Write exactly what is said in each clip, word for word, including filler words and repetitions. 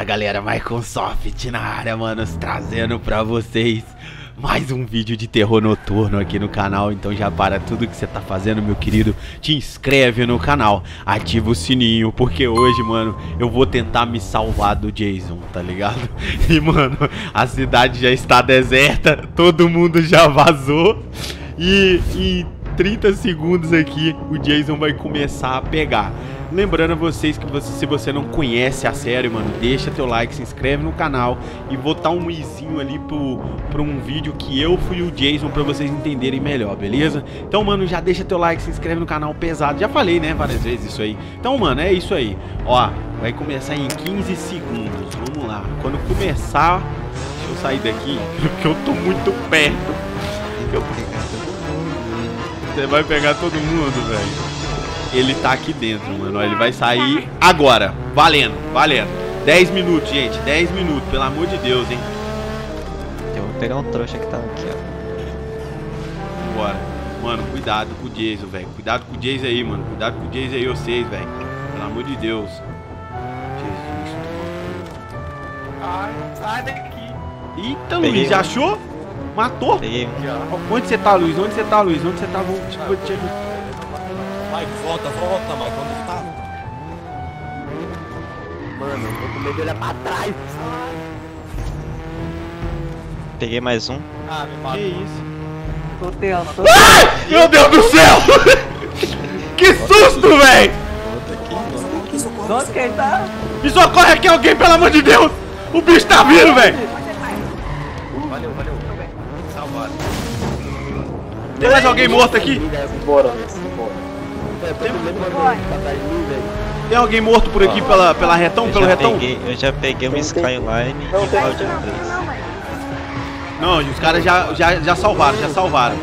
Fala galera, Maiconsoft na área, mano, trazendo pra vocês mais um vídeo de terror noturno aqui no canal. Então já para tudo que você tá fazendo, meu querido, te inscreve no canal, ativa o sininho, porque hoje, mano, eu vou tentar me salvar do Jason, tá ligado? E, mano, a cidade já está deserta, todo mundo já vazou e em trinta segundos aqui o Jason vai começar a pegar. Lembrando a vocês que você, se você não conhece a série, mano, deixa teu like, se inscreve no canal e botar um izinho ali pro, pro um vídeo que eu fui o Jason pra vocês entenderem melhor, beleza? Então, mano, já deixa teu like, se inscreve no canal pesado. Já falei, né, várias vezes isso aí. Então, mano, é isso aí. Ó, vai começar em quinze segundos. Vamos lá. Quando começar... Deixa eu sair daqui, porque eu tô muito perto. Eu... Você vai pegar todo mundo, velho. Ele tá aqui dentro, mano. Ele vai sair agora. Valendo, valendo. dez minutos, gente. dez minutos, pelo amor de Deus, hein. Eu vou pegar um trouxa que tá aqui, ó. Bora. Mano, cuidado com o Jason, velho. Cuidado com o Jason aí, mano. Cuidado com o Jason aí, vocês, velho. Pelo amor de Deus. Jesus. Ai, sai daqui. Eita, Luiz, já achou? Matou? Peguei um. Onde você tá, Luiz? Onde você tá, Luiz? Onde você tá? Vou te... Vou te... Vai, volta, volta, Mike. Onde você tá? Mano, eu tô com medo de olhar pra trás. Peguei mais um. Ah, meu Que pai. isso? Tô tendo, tô Ai, meu Deus do céu! Que susto, velho! Onde que ele tá? Me socorre aqui alguém, pelo amor de Deus! O bicho tá vindo, velho! Valeu, valeu. Salvaram. Tem mais alguém morto aqui? Bora, bora. É, tô com medo de mandar ele pra trás de mim, velho. Tem alguém morto por aqui pela, pela retão, Eu pelo já retão? peguei, eu já peguei um Skyline e um Cloud três. Não, os caras já, já, já salvaram, já salvaram.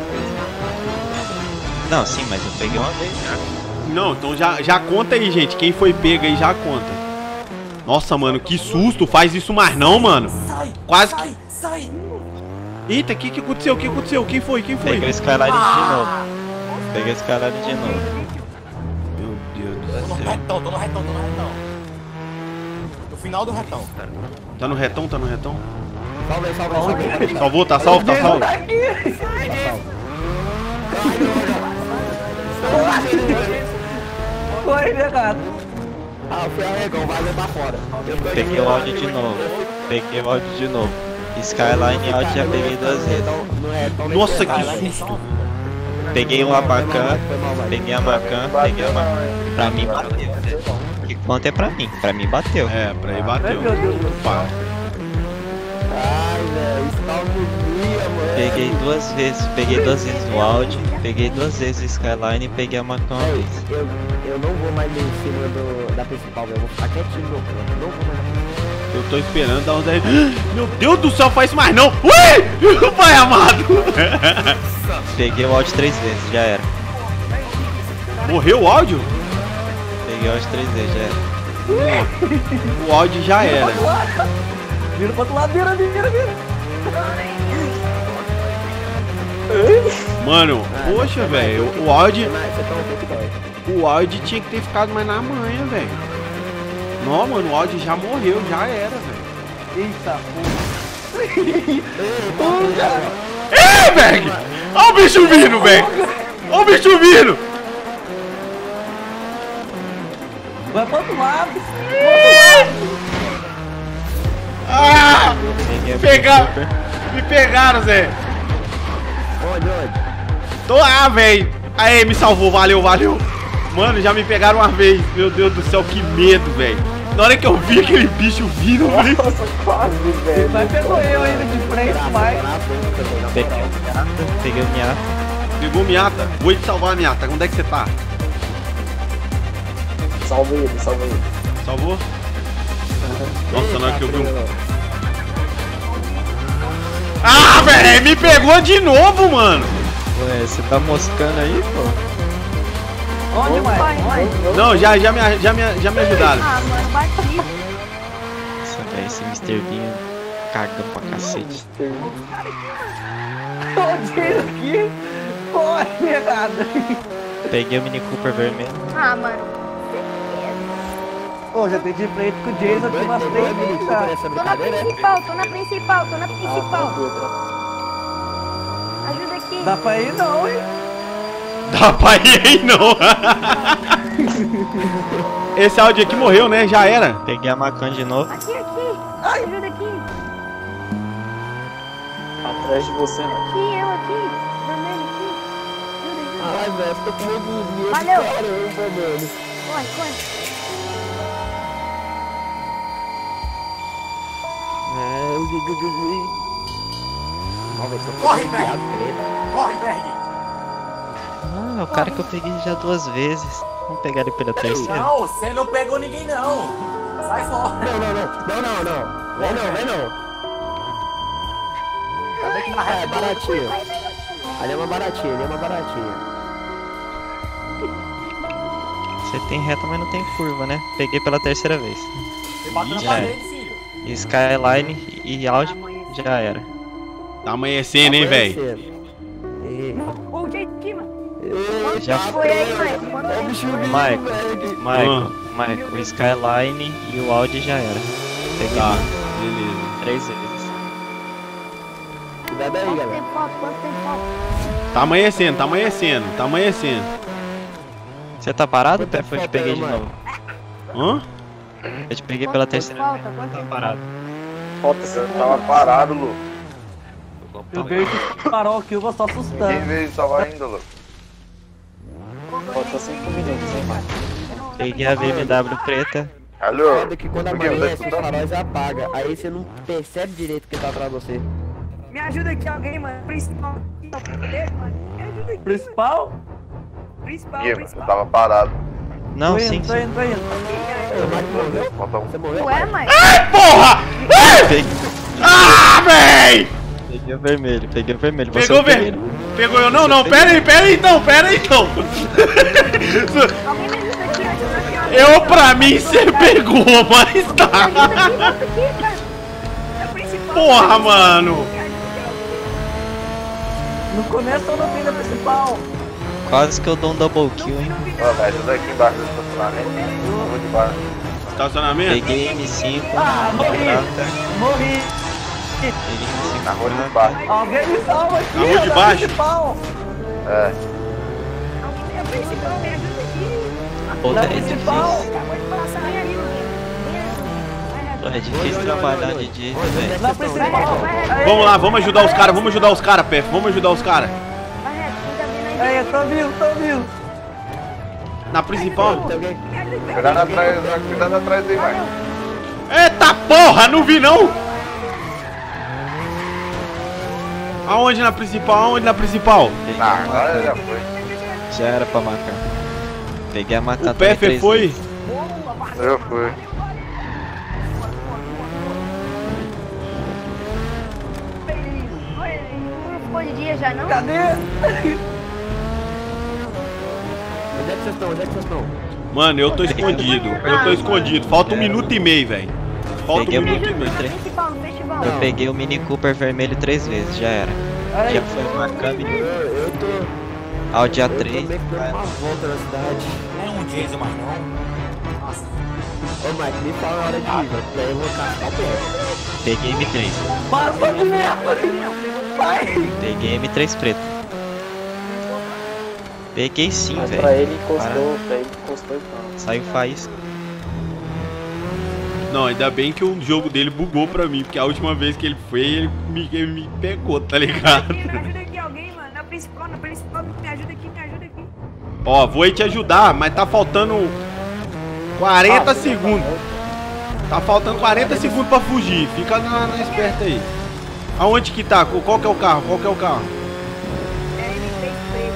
Não, sim, mas eu peguei uma vez já. Não, então já, já conta aí, gente. Quem foi pego aí já conta. Nossa, mano, que susto. Faz isso mais não, mano. Quase que... Sai! Eita, o que, que aconteceu? O que aconteceu? Quem foi? Quem foi? Peguei o Skyline de novo. Peguei o Skyline de novo. Meu Deus do Tô no céu. retão, tô no retão, tô no retão. No final do retão. Tá no retão, tá no retão? Salve aí, salve aí, salve aí. Salvou, tá salvo, tá salvo. Foi, negado. Ah, foi arregão, vai levar fora. Peguei o áudio de novo. Peguei o áudio de novo. Skyline e áudio já peguei duas vezes. Nossa, que susto. Peguei o Abacan, peguei a Macan, peguei a Macan. Pra mim bateu. Porque quanto é pra mim? Pra mim bateu. É, pra aí bateu. Meu Deus do Opa. Ai, velho, isso tá agonia, mano. Peguei duas vezes, peguei duas vezes o áudio, peguei duas vezes o Skyline e peguei a Macan uma vez. Eu, eu não vou mais em cima do, da principal, velho. Eu vou ficar quietinho no meu canto. Não vou mais. Eu tô esperando dar uns dez. Meu Deus do céu, faz isso mais não! Ui! Pai amado! Peguei o áudio três vezes, já era. Morreu o áudio? Peguei o áudio três vezes, já era. O áudio já era. Vira pro outro lado, vira, vira, vira. Mano, poxa, velho. O áudio. Você tá um pouco dói. O áudio tinha que ter ficado mais na manha, velho. Não, mano, o áudio já morreu, já era, velho. Eita, porra. Ei, velho! Olha o bicho vindo, velho! Olha o bicho vindo! Vai pro outro lado. Ah! Peguei a Pegar- Super. Me pegaram, Zé! Onde, onde? Tô lá, velho! Aê, me salvou, valeu, valeu! Mano, já me pegaram uma vez. Meu Deus do céu, que medo, velho! Na hora que eu vi aquele bicho vindo, eu falei... Nossa, quase, velho. Vai pegou eu ainda de frente, vai. Peguei o Miata, peguei o Miata. Pegou Miata. Vou te salvar, Miata. Onde é que você tá? Salve ele, salve ele. Salvou? Nossa, na hora que eu vi um... Ah, velho! Me pegou de novo, mano! Ué, você tá moscando aí, pô? Onde, vai? Onde? Não, já, já, me, já, me, já me ajudaram. Ah, mano, bati. Nossa, velho, esse mister Bean cagando pra cacete. Onde ele aqui? Corre, negada. Peguei o Mini Cooper vermelho. Ah, mano. Pô, já tem de frente com o Jason aqui umas três vezes já. Essa Tô na brincadeira, é? principal, tô na principal, tô na principal. Ajuda aqui. Dá pra ir não, hein? Dá pra ir aí não. Esse áudio aqui morreu, né? Já era. Peguei a Macan de novo. Aqui, aqui. Ajuda aqui. Atrás de você, mano. Aqui, eu aqui. Vermelho aqui. Ajuda, ajuda. Ai, velho, tô com medo. Valeu. Caramba, mano. Corre, corre. É, ui, ui, ui, ui. Vamos ver se eu tô Corre, com velho. cuidado, querido. Corre, Berg. Ah, é o cara que eu peguei já duas vezes. Vamos pegar ele pela terceira. Não, você não pegou ninguém, não. Sai fora. Não, não, não. Não, não, não. Vem não, vem não. Cadê que na É, reta? baratinho. Ali é uma baratinha, ali é uma baratinha. Você tem reta, mas não tem curva, né? Peguei pela terceira vez. Você bateu na Já é. parede, filho. Skyline e Audi já era. Tá amanhecendo, hein, velho? Ô, o jeito aqui, mano. Já Foi aí, Mike. Quanto Ó o tempo? bicho Michael, velho. Michael, Michael, o Skyline e o Audi já era. Peguei Tá, beleza. três vezes. Cuidado aí, Quanto galera. tempo falta? Quanto tempo falta? Tá amanhecendo, tá amanhecendo, tá amanhecendo. Você tá parado, Quanto Pé? tempo Foi, eu te falta peguei aí, de Michael? novo. Hã? Eu te peguei Quanto pela tempo terceira falta? vez. Quanto Tá tempo parado. Falta, você tava parado, Lu. Eu vejo que parou aqui, eu vou só Ninguém assustando. veio salvar ainda, Lu. Falta cinco minutos, hein, mano. Peguei a B M W preta. Alô? Foda que quando Por quê? Tá amanhece, os escutando? faróis apaga. Aí você não percebe direito quem tá atrás de você. Me ajuda aqui alguém, mano. Principal. Mano. Me ajuda aqui. Principal? Principal, Ih, você principal. tava parado. Não, Tô sim, indo, tô sim. indo, tô indo. Ô, Mike, morreu? Falta um. Você morreu? Ué, Mike? Mike? Porra! Peguei, Ah, véi! peguei o vermelho, peguei o vermelho. Você Pegou é o ver? primeiro. Pegou eu? Não, não, pera aí, pera aí então, pera aí então. Alguém me ajuda aqui, ajuda aqui. ó. Eu, pra mim, você pegou, mas Me tá. ajuda aqui, volta aqui, cara. É o principal. Porra, mano. Me ajuda aqui, No começo ou no fim da principal? Quase que eu dou um double kill, hein? Ó, vai ajuda aqui embaixo do estacionamento. Eu vou de baixo. Estacionamento? Peguei M cinco, Ah, morri. prata. Morri. Peguei M cinco Na rua de prata. baixo. Alguém me salva aqui, Na rua de ó, baixo? principal. É. Alguém é o principal, me ajuda aqui. Pô, Na é principal. difícil. Acabou de passar, vem ali, mano. Vem ali. Pô, é Oi, difícil oi, trabalhar oi, de oi. dia, Oi, velho. Na onde é que vocês principal. estão? Vai reto, Aí. Vamos lá, vamos ajudar os caras, vamos ajudar os caras, Pef. Vamos ajudar os caras. vai reto, fica vendo aí. Aí, eu tô vivo, tô vivo. Na principal. Tem alguém? Me ajuda aqui. Cuidado atrás, cuidado atrás aí, Marcos. Eita porra, não vi não. Aonde na principal? Aonde na principal? Peguei Ah, a agora Macan. já foi. Já era pra marcar. Peguei a Macan O também Pef três foi. vezes. Eu fui. Não ficou de dia já, não? Cadê? Onde é que vocês estão? Onde é que vocês estão? Mano, eu tô escondido. Eu tô escondido. Falta um minuto e meio, velho. Falta Peguei um o minuto e No meio. festival, no festival. Eu peguei o Mini Cooper vermelho três vezes, já era. Aí, Já foi uma câmera. Eu, eu tô. Audi A Eu tô três. meio que dando uma volta na cidade. Não é um Jason mais, não. Nossa. Ô, Mike, me fala a hora de ir, velho. Pra eu vou cascar o pé. Peguei M três. passa de merda. Vai. Peguei M três preto. Peguei sim, Mas velho. pra ele encostou, Para. pra ele encostou e pronto. Saiu faísca. Não, ainda bem que o jogo dele bugou pra mim, porque a última vez que ele foi, ele me, ele me pegou, tá ligado? Me ajuda aqui alguém, mano. Na principal, na principal, me ajuda aqui, me ajuda aqui. Ó, vou aí te ajudar, mas tá faltando quarenta segundos. Tá faltando quarenta segundos pra fugir. Fica na, na esperta aí. Aonde que tá? Qual que é o carro? Qual que é o carro? É M três preto.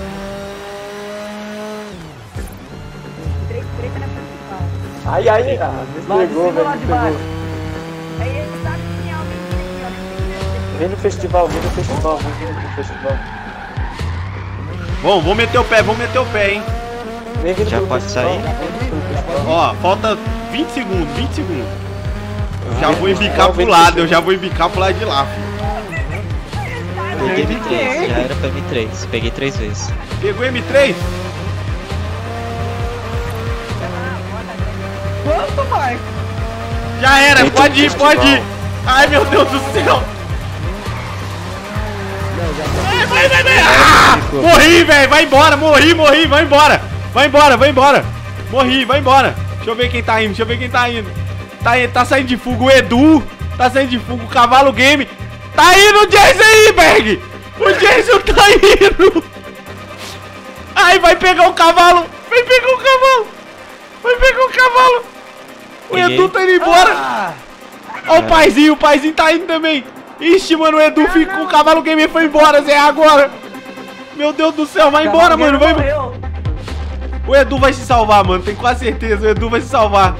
M três preto na principal. Ai, ai, ah, Lá de despegou, cima, lá velho, de baixo. despegou. Aí ele sabe que tem alguém aqui, ó. Vem no festival, vem no festival, vem no festival. Bom, vou meter o pé, vou meter o pé, hein? Vem aqui no Já pelo pode festival, sair? vem pelo festival. Ó, falta vinte segundos, vinte segundos. Eu já vou embicar Não, pro vem lado, pro- eu já vou embicar pro lado de lá, filho. Peguei M três, já era pra M três. Peguei três vezes. Pegou M três? tanto, Marcos. Já era, pode ir, pode ir. Ai, meu Deus do céu. Vai, vai, vai, vai. Ah, morri, velho. Vai embora, morri, morri. Vai embora. Vai embora, vai embora. Morri, vai embora. Deixa eu ver quem tá indo, deixa eu ver quem tá indo. Tá, tá saindo de fuga o Edu. Tá saindo de fuga o Cavalo Game. Tá indo o Jason aí, Berg. O Jason tá indo. Ai, vai pegar o cavalo. Vai pegar o cavalo. Vai pegar o cavalo. O Edu tá indo embora. Ah, Ó o paizinho, o paizinho tá indo também. Ixi, mano, o Edu fica com o Cavalo Gamer foi embora, Zé, agora. Meu Deus do céu, vai embora, mano, vai embora. morreu. O Edu vai se salvar, mano, tenho quase certeza, o Edu vai se salvar.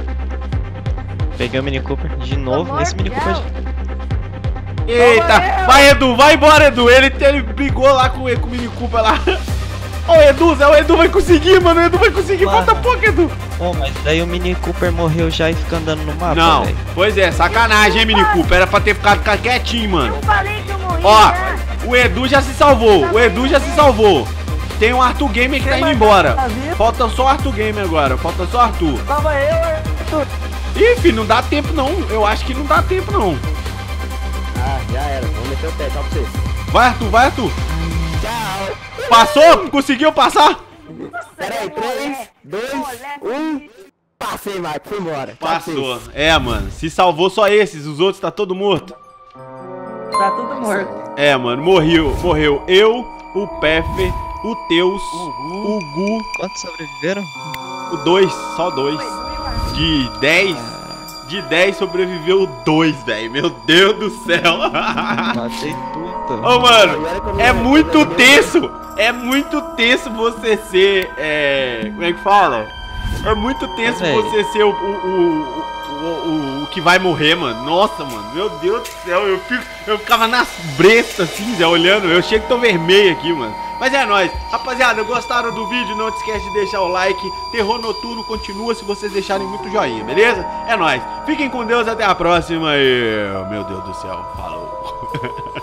Peguei o Mini Cooper de novo, esse Mini Cooper de... Eita, vai Edu, vai embora, Edu. Ele, ele brigou lá com, com o Mini Cooper lá. Ó o Edu, Zé, o Edu vai conseguir, mano, o Edu vai conseguir, Mano. falta pouco, Edu. Pô, mas daí o Mini Cooper morreu já e fica andando no mapa, Não, véio. pois é, sacanagem, hein, Mini Cooper, era pra ter ficado quietinho, mano. Eu falei que eu morri, Ó, né? o Edu já se salvou, o Edu já se salvou. Tem o Arthur Gamer que tá indo embora. Falta só o Arthur Gamer agora, falta só o Arthur. Tava eu, Arthur. Ih, filho, não dá tempo não, eu acho que não dá tempo não. Ah, já era. Vamos meter o pé, tchau pra vocês. Vai, Arthur, vai, Arthur. Tchau. Passou? Conseguiu passar? Pera aí, três, dois, um. Passei, Marcos, foi embora. Tchau pra Passou. vocês. É, mano, se salvou só esses, os outros tá todo morto. Tá tudo morto. É, mano, morreu, morreu eu, o Peffer, o Teus, o Gu, Quantos sobreviveram? o dois, só dois. De dez, de dez sobreviveu dois, velho. Meu Deus do céu. Matei tudo. Ô, mano, é muito tenso. É muito tenso você ser, é... como é que fala? É muito tenso É, você ser o, o, o, o, o, o que vai morrer, mano. Nossa, mano, meu Deus do céu. Eu, fico, eu ficava nas brestas, assim, Zé, olhando. Eu chego que tô vermelho aqui, mano. Mas é nóis. Rapaziada, gostaram do vídeo? Não te esquece de deixar o like. Terror Noturno continua se vocês deixarem muito joinha, beleza? É nóis. Fiquem com Deus, até a próxima e... Meu Deus do céu, falou.